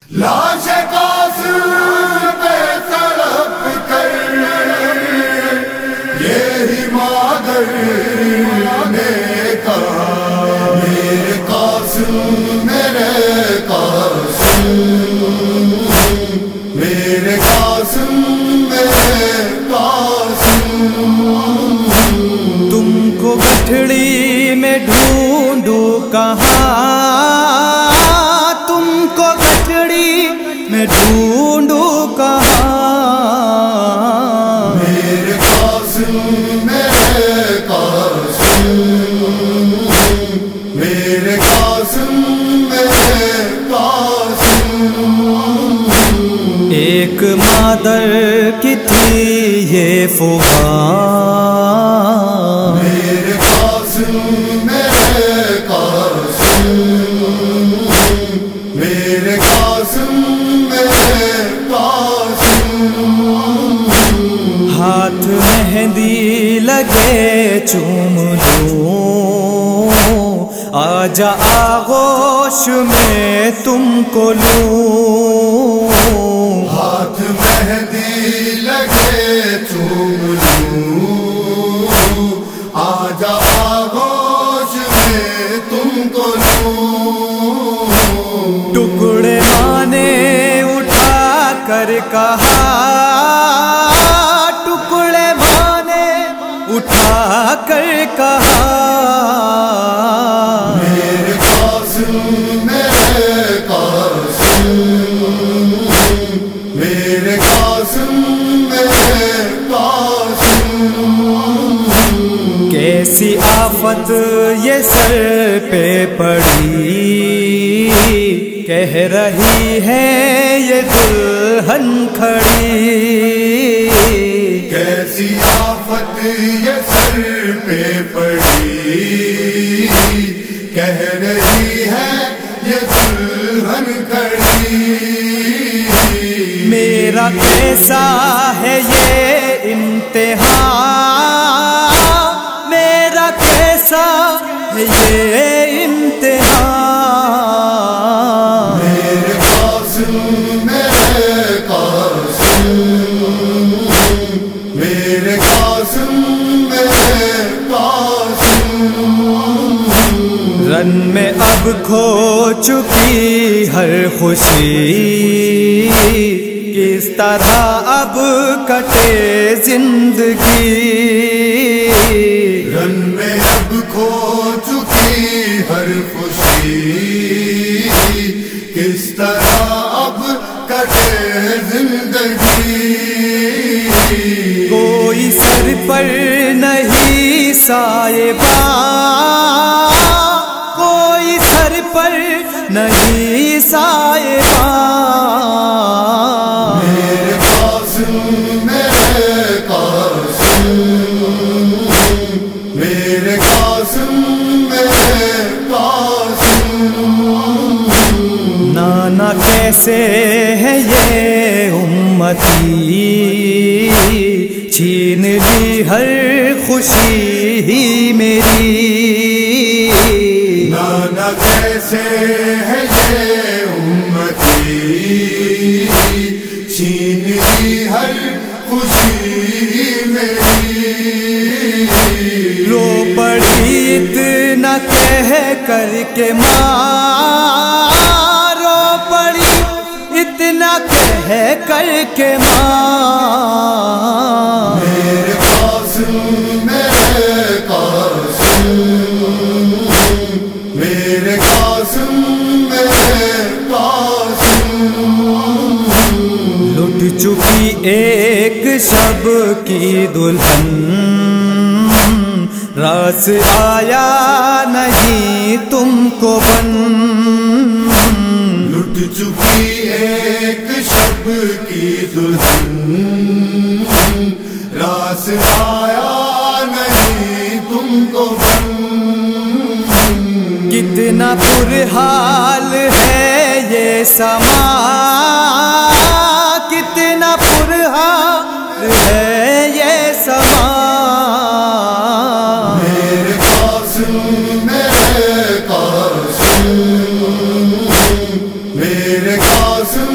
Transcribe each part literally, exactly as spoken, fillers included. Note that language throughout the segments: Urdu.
لاش قاسم پہ تڑپ کر یہی مادر نے کہا میرے قاسم میرے قاسم میرے قاسم میرے قاسم تم کو گٹھڑی میں ڈھونڈوں کہاں تم کو گٹھڑی میں ڈھونڈوں کہاں میرے قاسم میرے قاسم میرے قاسم میرے قاسم ایک مادر کی تھی یہ فغان میرے قاسم میرے قاسم میرے قاسم میرے قاسم ہاتھ مہندی لگے چوم لوں آجا آغوش میں تم کو لوں ہاتھ مہندی لگے چوم لوں آجا آغوش میں تم کو لوں ٹکڑے ماں نے اٹھا کر کہا ٹکڑے ماں نے اٹھا کر کہا میرے قاسم میرے قاسم میرے قاسم میرے قاسم کیسی آفت یہ سر پہ پڑی کہہ رہی ہے یہ دلہن کھڑی کیسی آفت یہ سر پہ پڑی کہہ رہی ہے یہ دلہن کھڑی میرا کیسا ہے یہ امتحان میرا کیسا ہے یہ امتحان میرے قاسم میرے قاسم میرے قاسم میرے قاسم رن میں اب کھو چکی ہر خوشی کس طرح اب کٹے زندگی رن میں اب کھو چکی ہر خوشی کس طرح اب کٹے زندگی کوئی سر پر نہیں سائبان کوئی سر پر نہیں سائبان میرے قاسم میرے قاسم میرے قاسم میرے قاسم نانا کیسے ہے یہ امتی چھین لی ہر خوشی ہی میری نانا کیسے ہے یہ امتی چھین لی ہر خوشی میری رو پڑی اتنا کہہ کر کے ماں رو پڑی اتنا کہہ کر کے ماں میرے قاسم میرے قاسم میرے قاسم میرے قاسم لٹ چکی ایک شب کی دلہن راز آیا نہیں تم کو بن لٹ چکی ایک شب کی دلہن راس آیا نہیں تم کو بن کتنا برحال ہے یہ سما کتنا برحال ہے یہ سما میرے قاسم میرے قاسم میرے قاسم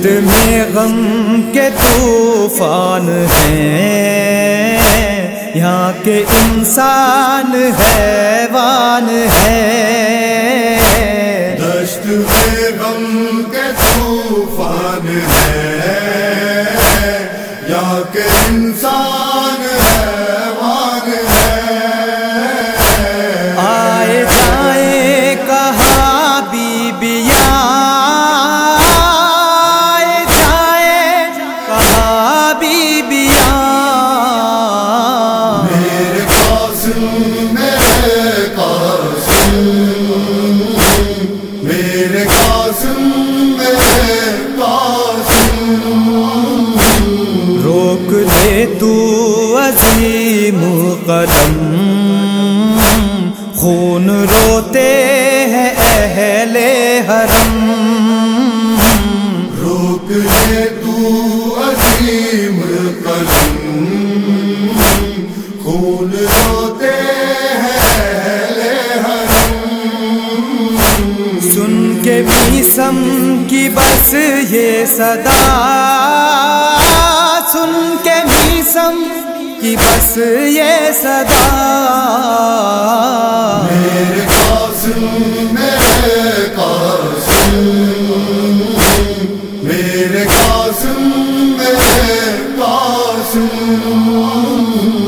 میں غم کے طوفان ہیں، یہاں کے انسان حیوان ہیں، دشت میں غم کے طوفان ہے، یہاں کے انسان حیوان ہے، آئے جائیں کہاں بیبیاں، آئے جائیں کہاں بیبیاں، میرے قاسم میرے قاسم میرے قاسم میرے قاسم، روک دے تو عظیم قدم، خون روتے ہیں اہل حرم، روک لے تو عظیم قدم، خون روتے ہیں اہل حرم، سن کے میسم کی بس یہ صدا، سن کے میسم کی بس یہ صدا، میرے قاسم میرے قاسم میرے قاسم میرے قاسم